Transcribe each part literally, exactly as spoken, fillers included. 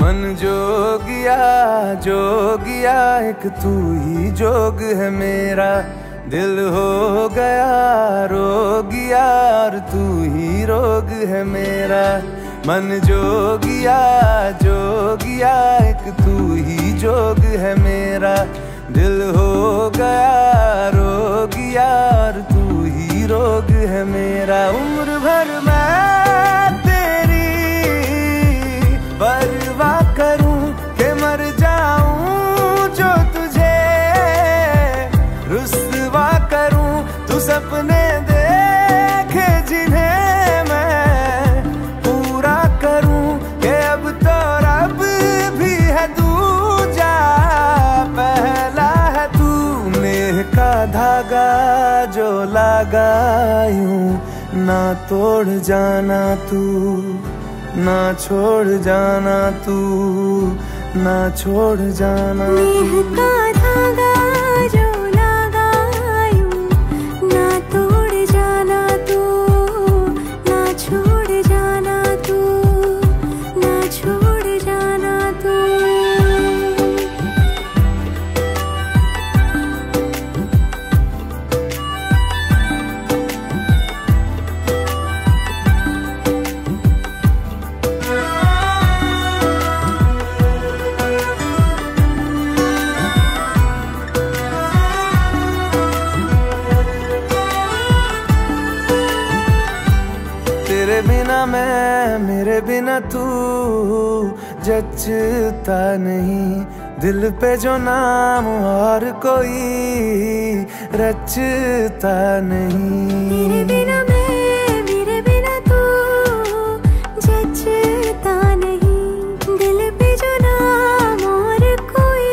मन जोगिया जोगिया एक तू ही जोग है मेरा, दिल हो गया रोगिया और तू ही रोग है मेरा। मन जोगिया जोगिया एक तू ही जोग है मेरा, दिल हो गया रोगिया और तू ही रोग है मेरा। उम्र भर मैं तेरी परवाह करूं के मर जाऊं जो तुझे रुस्वा करूं, तू सपने देखे जिन्हें मैं पूरा करूं के अब तो रब भी है दूजा पहला है तू। नेह का धागा जो लगा यूं ना तोड़ जाना तू, ना छोड़ जाना तू, ना छोड़ जाना तू। नेह का धागा जो लगा यूं ना तोड़ जाना तू, ना छोड़ जाना तू, ना छोड़ जाना तू। तेरे बिना मैं मेरे बिना तू जचता नहीं, दिल पे जो नाम और कोई रचता नहीं। तेरे बिना मैं मेरे बिना तू जचता नहीं, दिल पे जो नाम और कोई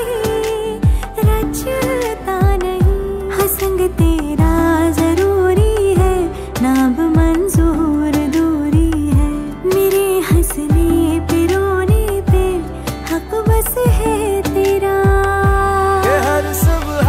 रचता नहीं। हाँ संग तेरा जरूरी है, नाम मंजूर दूरी है, मेरे हंसने पे रोने पे हक बस है तेरा। ये हर सुबह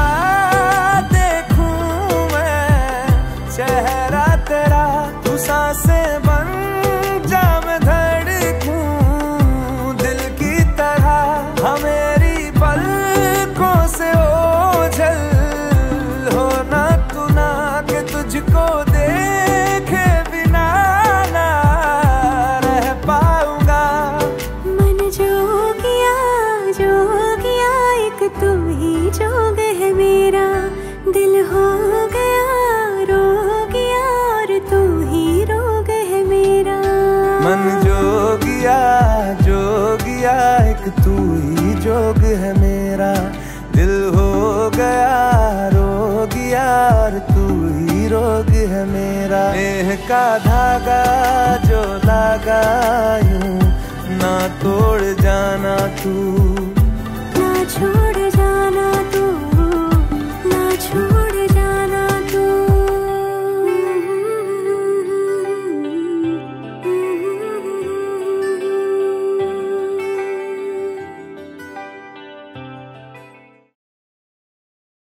देखूं मैं चेहरा तेरा, तू सांसें बन जा मैं धड़कूं दिल की तरह। हाँ मेरी पलकों से ओझल हो ना तू ना के तुझको देखे बिना ना रह पाऊंगा। मन जोगिया जोगिया एक तू ही जोग है मेरा, दिल हो गया रोगिया और तू ही रोग है मेरा। मन जोगिया जोगिया एक तू ही जोग है मेरा, दिल हो गया रोगिया और तू ही रोग है मेरा। नेह का धागा जो लगा यूं